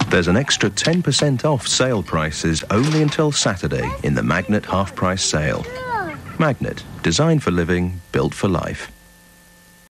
There's an extra 10% off sale prices only until Saturday in the Magnet half-price sale. Magnet, designed for living, built for life.